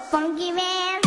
funky, man.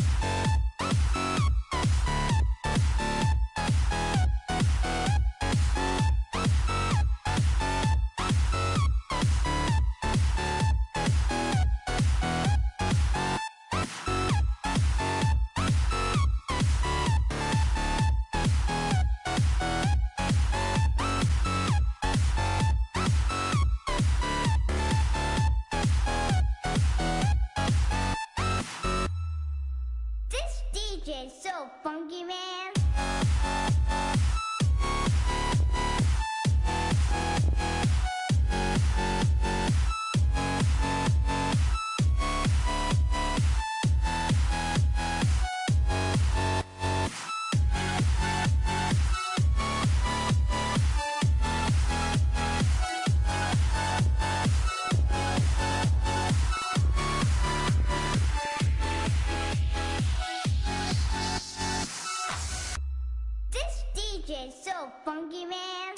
DJ so funky, man. DJ so funky, man.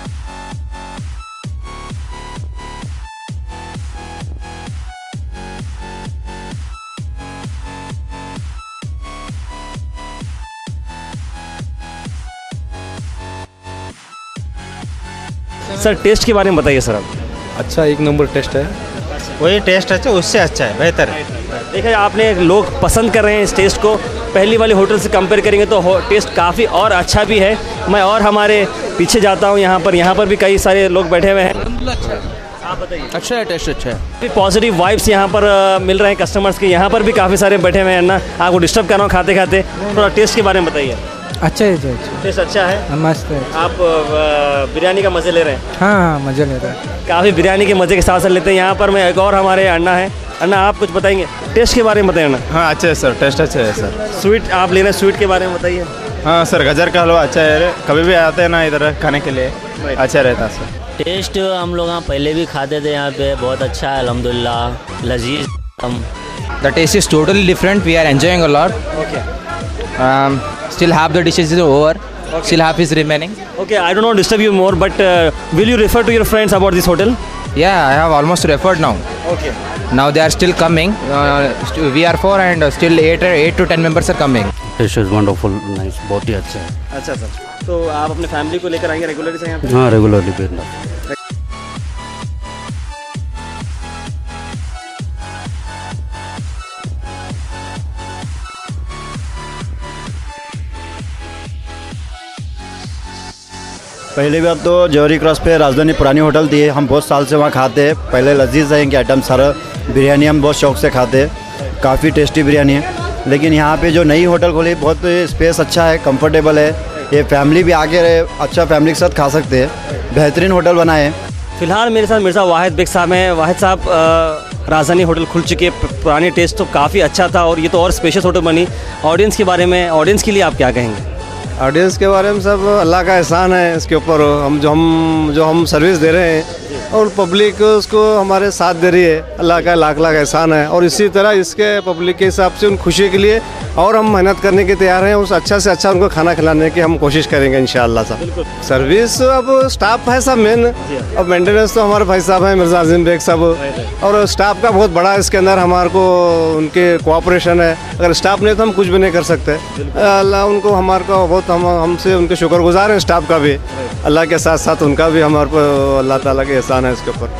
Sir test के बारे में बताइए सर आप। अच्छा, एक नंबर टेस्ट है। वही टेस्ट अच्छा, उससे अच्छा है, बेहतर है। देखिए आपने लोग पसंद कर रहे हैं इस टेस्ट को, पहली वाली होटल से कंपेयर करेंगे तो टेस्ट काफ़ी और अच्छा भी है। मैं और हमारे पीछे जाता हूँ, यहाँ पर भी कई सारे लोग बैठे हुए हैं। आप बताइए। अच्छा है, टेस्ट अच्छा है। पॉजिटिव वाइब्स यहाँ पर मिल रहे हैं कस्टमर्स के। यहाँ पर भी काफ़ी सारे बैठे हुए हैं ना, आपको डिस्टर्ब कर रहा हूँ खाते खाते। थोड़ा टेस्ट के बारे में बताइए। अच्छा है, अच्छा टेस्ट अच्छा है, मस्त है। आप बिरयानी का मज़े ले रहे हैं? हाँ, मज़ा ले रहा है। काफ़ी बिरयानी के मज़े के साथ साथ लेते हैं। यहाँ पर मैं एक और हमारे अन्ना है। अन्ना आप कुछ बताएंगे टेस्ट के बारे में? बताइए ना। हाँ अच्छा है सर, टेस्ट अच्छा है सर। स्वीट आप ले रहे हैं, स्वीट के बारे में बताइए। हाँ सर, गाजर का हलवा अच्छा है, कभी भी आते हैं ना इधर खाने के लिए, अच्छा रहता है सर। टेस्ट हम लोग यहाँ पहले भी खाते थे, यहाँ पे बहुत अच्छा है अल्हम्दुलिल्लाह, लजीज। The taste is totally different. We are enjoying a lot. Okay. Still half the dishes is over. Okay. Still half is remaining. Okay, I don't want to disturb you more, but will you refer to your friends about this hotel? Yeah, I have almost referred now. Okay. Now they are still coming. We are 4 and still 8 to 10 members are coming. Test is wonderful, nice, बहुत ही अच्छा है। अच्छा sir, तो आप अपने family को लेकर आएंगे रेगुलरली से यहाँ पे? हाँ, रेगुलरली पे। पहले बात तो जौहरी क्रॉस पे राजधानी पुरानी होटल थी, हम बहुत साल से वहाँ खाते हैं। पहले लजीज है इनके आइटम, सारा बिरयानी हम बहुत शौक से खाते हैं, काफ़ी टेस्टी बिरयानी है। लेकिन यहाँ पे जो नई होटल खोली, बहुत स्पेस अच्छा है, कंफर्टेबल है, ये फैमिली भी आके रहे, अच्छा फैमिली के साथ खा सकते हैं, बेहतरीन होटल बनाए हैं। फिलहाल मेरे साथ मिर्ज़ा वाहिद बेग साहब हैं। वाहिद साहब, राजधानी होटल खुल चुकी है, पुरानी टेस्ट तो काफ़ी अच्छा था और ये तो और स्पेशल होटल बनी। ऑडियंस के बारे में, ऑडियंस के लिए आप क्या कहेंगे? ऑडियंस के बारे में सब अल्लाह का एहसान है इसके ऊपर। हम जो सर्विस दे रहे हैं और पब्लिक उसको हमारे साथ दे रही है, अल्लाह का लाख लाख एहसान है। और इसी तरह इसके पब्लिक के हिसाब से उन खुशी के लिए और हम मेहनत करने के तैयार हैं, उस अच्छा से अच्छा उनको खाना खिलाने की हम कोशिश करेंगे इंशाअल्लाह साहब। सर्विस अब स्टाफ है सब मेन, अब मेंटेनेंस तो हमारे भाई साहब हैं मिर्ज़ा आज़िम बेग साहब, और स्टाफ का बहुत बड़ा इसके अंदर हमारे को उनके कोऑपरेशन है। अगर स्टाफ नहीं तो हम कुछ भी नहीं कर सकते। अल्लाह उनको हमारे को बहुत हमसे उनके शुक्रगुजार हैं, स्टाफ का भी, अल्लाह के साथ साथ उनका भी हमारे पर अल्लाह ताला के एहसान है इसके ऊपर।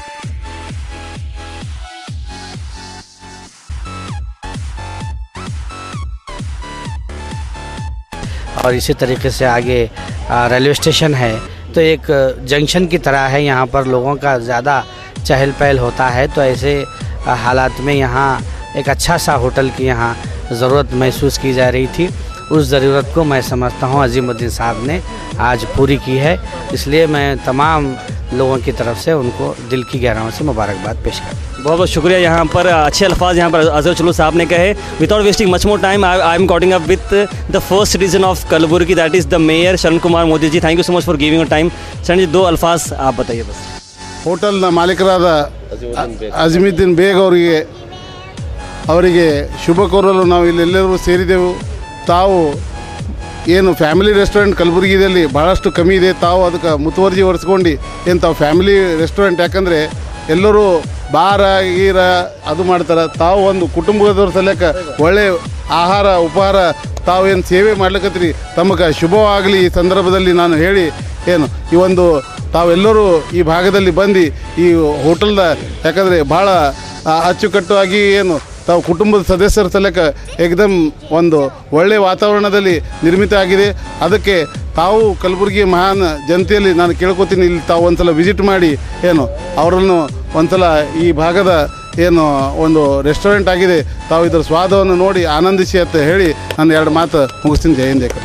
और इसी तरीके से आगे रेलवे स्टेशन है, तो एक जंक्शन की तरह है, यहाँ पर लोगों का ज़्यादा चहल पहल होता है। तो ऐसे हालात में यहाँ एक अच्छा सा होटल की यहाँ ज़रूरत महसूस की जा रही थी। उस ज़रूरत को मैं समझता हूँ अजीमुद्दीन साहब ने आज पूरी की है, इसलिए मैं तमाम लोगों की तरफ से उनको दिल की गहराइयों से मुबारकबाद पेश करता हूँ। बहुत बहुत शुक्रिया। यहाँ पर अच्छे अल्फाज यहाँ पर अजहर चुल्लू साहब ने कहे। Without wasting much more time, I am catching up with the first citizen of Kalaburagi, that is the mayor Sharan Kumar Modi ji. Thank you so much for giving your time. Sharan ji, 2 अल्फाज आप बताइए बस। ಹೋಟೆಲ್ನ ಮಾಲೀಕರಾದ ಅಜೀಮುದ್ದೀನ್ ಬೇಗ್ ಅವರಿಗೆ ಶುಭ ಕೋರಲು ನಾವು ಇಲ್ಲೆಲ್ಲರೂ ಸೇರಿದೆವು. ತಾವು ಏನು ಫ್ಯಾಮಿಲಿ ರೆಸ್ಟೋರೆಂಟ್ ಕಲಬುರಗಿಯಲ್ಲಿ ಭಾಳಷ್ಟು ಕಮ್ಮಿ ಇದೆ, ತಾವು ಅದಕ್ಕೆ ಮುತುವರ್ಜಿ ಹೊರಿಸ್ಕೊಂಡು ಏನು ತಾವು ಫ್ಯಾಮಿಲಿ ರೆಸ್ಟೋರೆಂಟ್, ಯಾಕಂದರೆ ಎಲ್ಲರೂ ಬಾರ ಗೀರ ಅದು ಮಾಡ್ತಾರೆ. ತಾವು ಒಂದು ಕುಟುಂಬದವ್ರ ಸಲಕ ಒಳ್ಳೆ ಆಹಾರ ಉಪಹಾರ ತಾವೇನು ಸೇವೆ ಮಾಡ್ಲಿಕ್ಕತ್ರಿ, ತಮಗೆ ಶುಭವಾಗಲಿ ಈ ಸಂದರ್ಭದಲ್ಲಿ ನಾನು ಹೇಳಿ ಏನು ಈ ಒಂದು ತಾವೆಲ್ಲರೂ ಈ ಭಾಗದಲ್ಲಿ ಬಂದು ಈ ಹೋಟೆಲ್ದ ಯಾಕಂದರೆ ಭಾಳ ಅಚ್ಚುಕಟ್ಟಾಗಿ ಏನು ತಾವು ಕುಟುಂಬದ ಸದಸ್ಯರ ಸಲಕ ಏಕದಮ್ ಒಂದು ಒಳ್ಳೆಯ ವಾತಾವರಣದಲ್ಲಿ ನಿರ್ಮಿತ ಆಗಿದೆ. ಅದಕ್ಕೆ ತಾವು ಕಲಬುರಗಿ ಮಹಾನ್ ಜನತೆಯಲ್ಲಿ ನಾನು ಕೇಳ್ಕೊತೀನಿ, ಇಲ್ಲಿ ತಾವು ಒಂದು ಸಲ ವಿಸಿಟ್ ಮಾಡಿ ಏನು ಅವರನ್ನು ಒಂದು ಸಲ ಈ ಭಾಗದ ಏನು ಒಂದು ರೆಸ್ಟೋರೆಂಟ್ ಆಗಿದೆ ತಾವು ಇದರ ಸ್ವಾದವನ್ನು ನೋಡಿ ಆನಂದಿಸಿ ಅಂತ ಹೇಳಿ ನಾನು 2 ಮಾತು ಮುಗಿಸ್ತೀನಿ. ಜೈ Hind.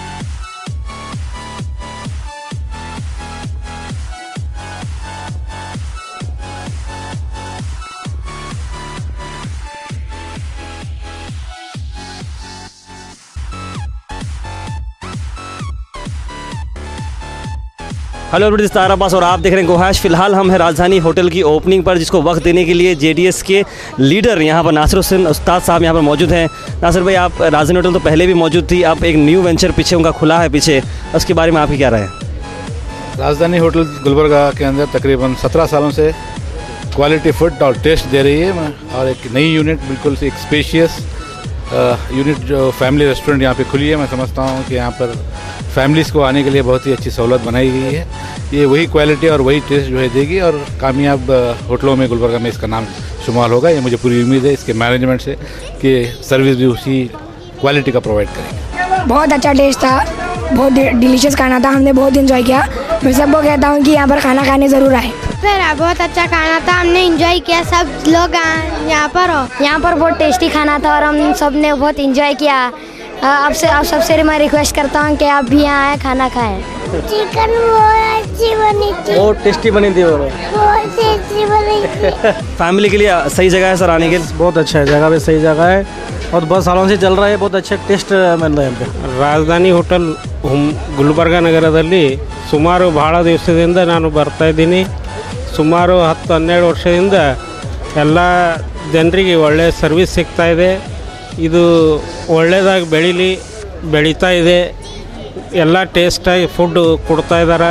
Hello everybody, this Tara Abbas और आप देख रहे हैं गोहाश। फिलहाल हम हैं राजधानी होटल की ओपनिंग पर, जिसको वक्त देने के लिए जेडीएस के लीडर यहाँ पर नासिर हुसैन उस्ताद साहब यहाँ पर मौजूद हैं। नासिर भाई, आप राजधानी होटल तो पहले भी मौजूद थी, अब एक न्यू वेंचर पीछे उनका खुला है पीछे, उसके बारे में आपकी क्या राय है? राजधानी होटल गुलबर्गा के अंदर तकरीबन 17 सालों से क्वालिटी फूड और टेस्ट दे रही है, और एक नई यूनिट बिल्कुल एक स्पेशियस यूनिट जो फैमिली रेस्टोरेंट यहाँ पे खुली है। मैं समझता हूँ कि यहाँ पर फैमिलीज़ को आने के लिए बहुत ही अच्छी सहूलत बनाई गई है। ये वही क्वालिटी और वही टेस्ट जो है देगी, और कामयाब होटलों में गुलबर्गा में इसका नाम शुमार होगा। ये मुझे पूरी उम्मीद है इसके मैनेजमेंट से कि सर्विस भी उसी क्वालिटी का प्रोवाइड करेंगे। बहुत अच्छा टेस्ट था, बहुत डिलीशियस खाना था, हमने बहुत इन्जॉय किया। मैं सबको कहता हूँ कि यहाँ पर खाना खाने ज़रूर आए। बहुत अच्छा खाना था, हमने एंजॉय किया, सब लोग यहाँ पर हो। यहाँ पर बहुत टेस्टी खाना था और हम सब ने बहुत एंजॉय किया। आप सबसे मैं रिक्वेस्ट करता हूँ कि आप भी यहाँ आए, खाना खाएं। चिकन बहुत अच्छी बनी थी, बहुत टेस्टी बनी थी, बहुत टेस्टी बनी थी। फैमिली के लिए सही जगह है सर आने के लिए? बहुत अच्छा है, जगह भी सही जगह है और बहुत सालों से चल रहा है, बहुत अच्छा टेस्ट मिल रहा है यहाँ पे। ರಾಜಧಾನಿ ಹೋಟೆಲ್ ಗುಲ್ಬರ್ಗ ನಗರದಲ್ಲಿ ಸುಮಾರು ಬಹಳ ದಿವಸದಿಂದ ನಾನು ಬರ್ತಾ ಇದ್ದೀನಿ. ಸುಮಾರು 10-12 ವರ್ಷದಿಂದ ಎಲ್ಲ ಜನರಿಗೆ ಒಳ್ಳೆಯ ಸರ್ವಿಸ್ ಸಿಗ್ತಾ ಇದೆ. ಇದು ಒಳ್ಳೆಯದಾಗಿ ಬೆಳೀತಾ ಇದೆ. ಎಲ್ಲ ಟೇಸ್ಟಾಗಿ ಫುಡ್ ಕೊಡ್ತಾ ಇದ್ದಾರೆ.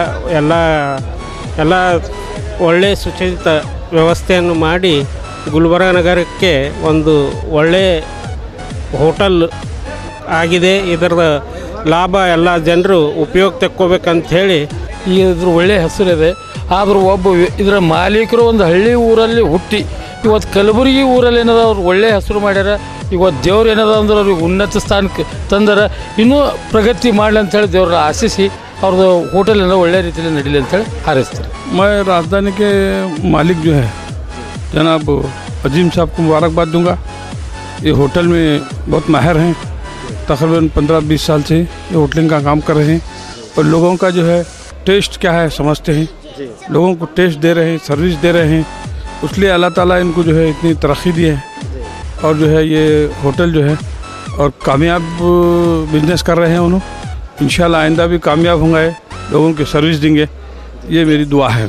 ಎಲ್ಲ ಒಳ್ಳೆಯ ಸುಸಜ್ಜಿತ ವ್ಯವಸ್ಥೆಯನ್ನು ಮಾಡಿ ಗುಲ್ಬರ್ಗ ನಗರಕ್ಕೆ ಒಂದು ಒಳ್ಳೆಯ ಹೋಟೆಲ್ ಆಗಿದೆ. ಇದರ ಲಾಭ ಎಲ್ಲ ಜನರು ಉಪಯೋಗ ತಕ್ಕೋಬೇಕಂತ ಹೇಳಿ ಇದ್ರ ಒಳ್ಳೆಯ ಹೆಸರಿದೆ. ಆದರೂ ಒಬ್ಬ ಇದರ ಮಾಲೀಕರು ಒಂದು ಹಳ್ಳಿ ಊರಲ್ಲಿ ಹುಟ್ಟಿ ಇವತ್ತು ಕಲಬುರಗಿ ಊರಲ್ಲಿ ಏನದ ಅವ್ರು ಒಳ್ಳೆಯ ಹೆಸರು ಮಾಡ್ಯಾರ. ಇವತ್ತು ದೇವ್ರು ಏನದ ಅಂದ್ರೆ ಅವ್ರಿಗೆ ಉನ್ನತ ಸ್ಥಾನಕ್ಕೆ ತಂದರೆ ಇನ್ನೂ ಪ್ರಗತಿ ಮಾಡಲಿ ಅಂಥೇಳಿ ದೇವ್ರ ಆಶಿಸಿ ಅವ್ರದ್ದು ಹೋಟೆಲಿಂದ ಒಳ್ಳೆಯ ರೀತಿಯಲ್ಲಿ ನಡೀಲಿ ಅಂತೇಳಿ ಹಾರೈಸ್ತಾರೆ. मैं राजधानी के मालिक जो है जनाब अजीम साहब को मुबारकबाद दूंगा। ये होटल में बहुत माहिर हैं, तकरीबन 15-20 साल से ये होटलिंग का काम कर रहे हैं और लोगों का जो है टेस्ट क्या है समझते हैं, लोगों को टेस्ट दे रहे हैं, सर्विस दे रहे हैं। इसलिए अल्लाह ताला इनको जो है इतनी तरक्की दी है और जो है ये होटल जो है और कामयाब बिजनेस कर रहे हैं उन्होंने। इंशाल्लाह आइंदा भी कामयाब होंगे, लोगों की सर्विस देंगे, ये मेरी दुआ है।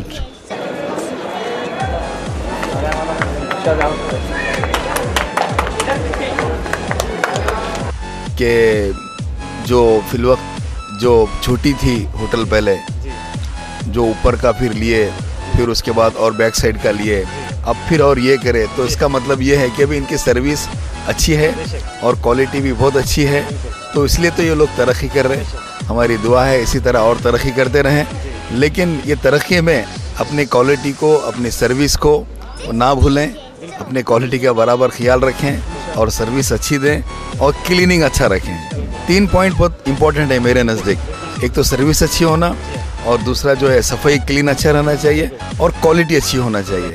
कि जो फिलवक्त जो छोटी थी होटल पहले, जो ऊपर का फिर लिए, फिर उसके बाद और बैक साइड का लिए, अब फिर और ये करे, तो इसका मतलब ये है कि अभी इनकी सर्विस अच्छी है और क्वालिटी भी बहुत अच्छी है, तो इसलिए तो ये लोग तरक्की कर रहे हैं। हमारी दुआ है इसी तरह और तरक्की करते रहें, लेकिन ये तरक्की में अपनी क्वालिटी को, अपनी सर्विस को ना भूलें, अपने क्वालिटी का बराबर ख्याल रखें और सर्विस अच्छी दें और क्लीनिंग अच्छा रखें। 3 पॉइंट बहुत इंपॉर्टेंट है मेरे नज़दीक। एक तो सर्विस अच्छी होना और दूसरा जो है सफाई क्लीन अच्छा रहना चाहिए और क्वालिटी अच्छी होना चाहिए।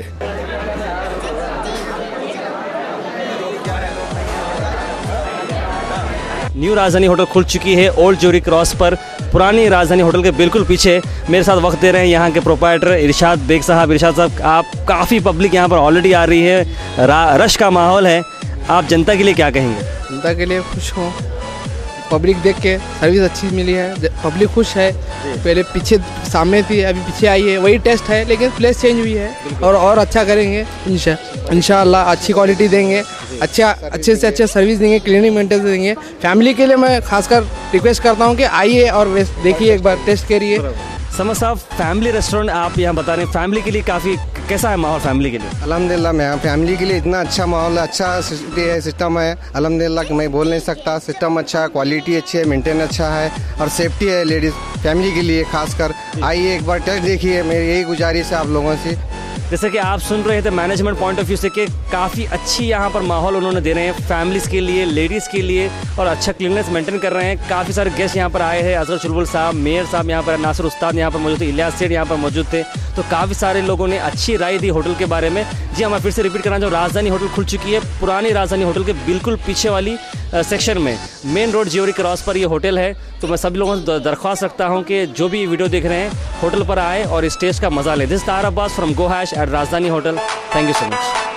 न्यू राजधानी होटल खुल चुकी है ओल्ड जोरी क्रॉस पर, पुरानी राजधानी होटल के बिल्कुल पीछे। मेरे साथ वक्त दे रहे हैं यहाँ के प्रोप्राइटर इरशाद बेग साहब। इरशाद साहब, आप काफ़ी पब्लिक यहाँ पर ऑलरेडी आ रही है, रश का माहौल है, आप जनता के लिए क्या कहेंगे? जनता के लिए खुश हूँ, पब्लिक देख के सर्विस अच्छी मिली है, पब्लिक खुश है। पहले पीछे सामने थी, अभी पीछे आई है, वही टेस्ट है लेकिन प्लेस चेंज हुई है और अच्छा करेंगे इंशाल्लाह। अच्छी क्वालिटी देंगे, अच्छे से अच्छे सर्विस देंगे, क्लीनिंग मेंटेनेंस देंगे। फैमिली के लिए मैं खासकर रिक्वेस्ट करता हूँ कि आइए और देखिए, एक बार टेस्ट करिए। समझ साहब, फैमिली रेस्टोरेंट आप यहाँ बता रहे हैं, फैमिली के लिए काफ़ी कैसा है माहौल फैमिली के लिए? अल्हम्दुलिल्लाह मैं फैमिली के लिए इतना अच्छा माहौल है, अच्छा सिस्टम है अल्हम्दुलिल्लाह कि मैं बोल नहीं सकता। सिस्टम अच्छा है, क्वालिटी अच्छी है, मेंटेन अच्छा है और सेफ्टी है लेडीज़ फैमिली के लिए खासकर। आइए एक बार टेस्ट देखिए, मेरी यही गुजारिश है आप लोगों से। जैसे कि आप सुन रहे थे मैनेजमेंट पॉइंट ऑफ व्यू से कि काफ़ी अच्छी यहाँ पर माहौल उन्होंने दे रहे हैं फैमिलीज़ के लिए, लेडीज़ के लिए, और अच्छा क्लीननेस मेंटेन कर रहे हैं। काफ़ी सारे गेस्ट यहाँ पर आए हैं, अजहर चुलबुल साहब, मेयर साहब यहाँ पर, नासिर उस्ताद यहाँ पर मौजूद थे, इलियास सेठ यहाँ पर मौजूद थे। तो काफ़ी सारे लोगों ने अच्छी राय दी होटल के बारे में। जी हाँ, मैं फिर से रिपीट करना चाहूँ, राजधानी होटल खुल चुकी है पुरानी राजधानी होटल के बिल्कुल पीछे वाली सेक्शन में, मेन रोड ज्योरी क्रॉस पर ये होटल है। तो मैं सभी लोगों से दरख्वास्त रखता हूँ कि जो भी वीडियो देख रहे हैं होटल पर आए और इस टेस्ट का मजा लें। This Tara Abbas from go hash at Rajdhani hotel. Thank you so much.